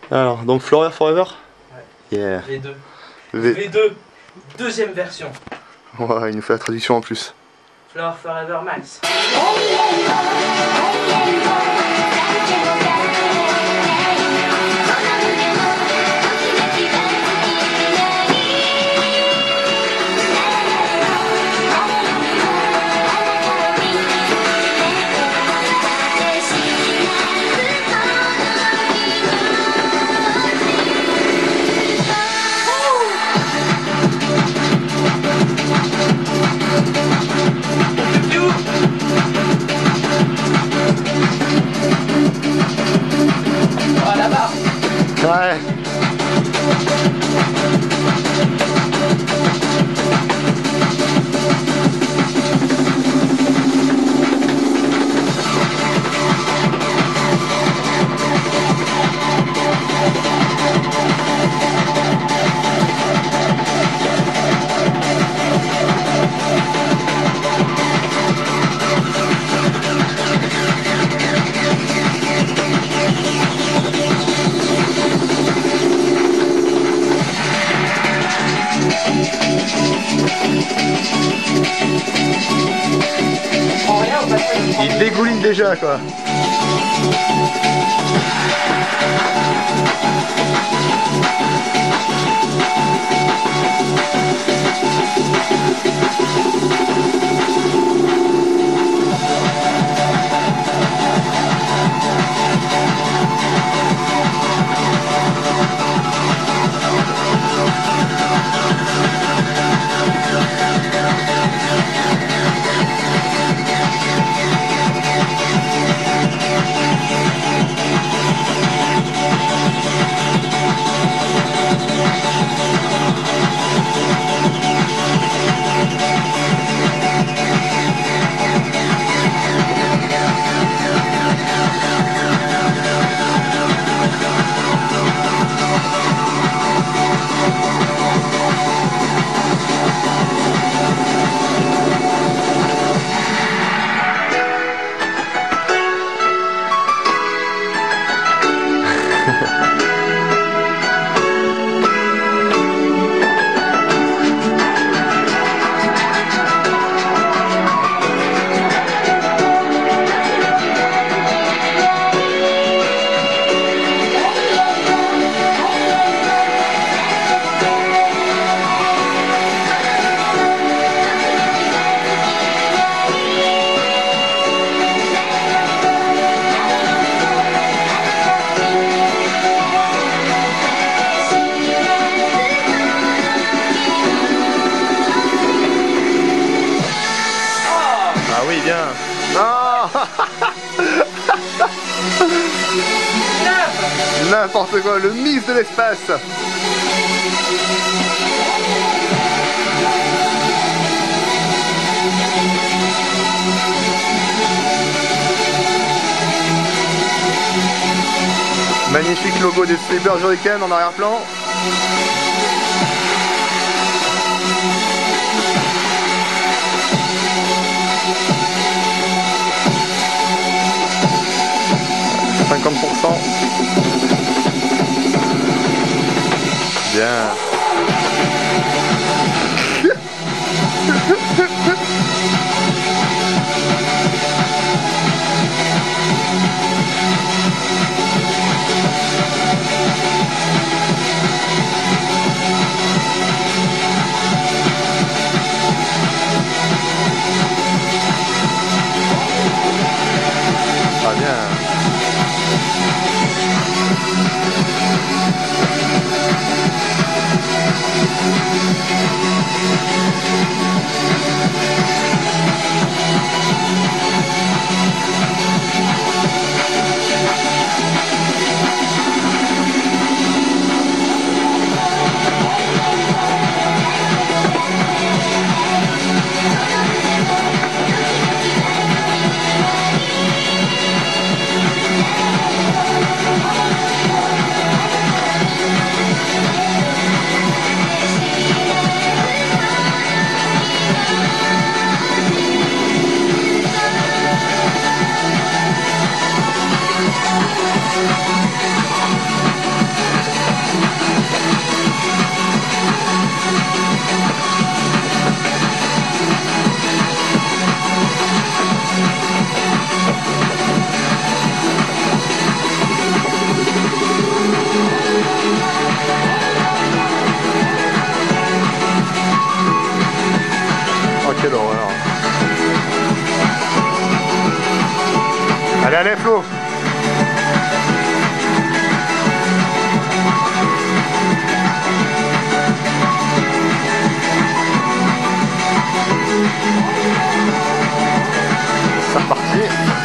Alors, donc Floria Forever? Ouais. Yeah. V2. V... V2. Deuxième version. Ouais, il nous fait la traduction en plus. Flower Forever Max. Oh là-bas. Ouais. Il dégouline déjà quoi. Ah oui, bien. Non. N'importe quoi, le mix de l'espace. Magnifique logo des Sleepers Hurricane en arrière-plan. Bien. Ah bien. allez Flo. C'est reparti.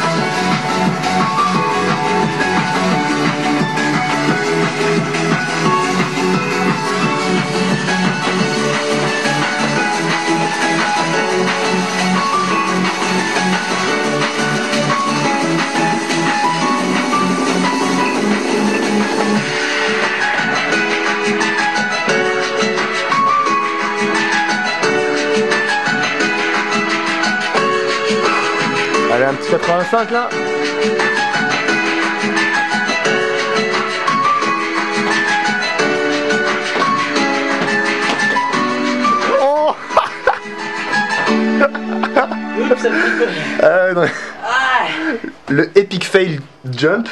Allez, un petit 85 là. Oh. Oups, ça me pique. Non. Ah. Le epic fail jump.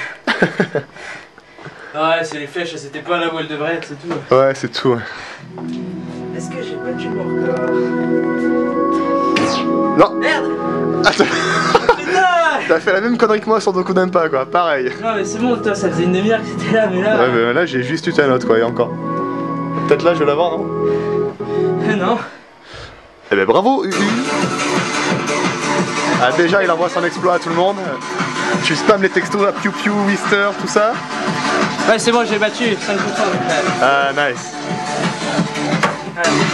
Ouais, c'est les flèches, c'était pas là où elles devraient être, c'est tout. Ouais, c'est tout. Est-ce que j'ai battu mon record? Non. Merde. Attends. Putain. T'as fait la même connerie que moi sur Doku Denpa quoi, pareil. Non mais c'est bon, toi, ça faisait une demi-heure que c'était là, mais là... Ouais, mais là j'ai juste eu ta note quoi, et encore. Peut-être là je vais l'avoir, non? Non. Eh ben bravo UU. Ah déjà il envoie son exploit à tout le monde. Tu spams les textos à Piu Piu, Wister, tout ça. Ouais, c'est bon, j'ai battu 5%. Ah nice. Voilà.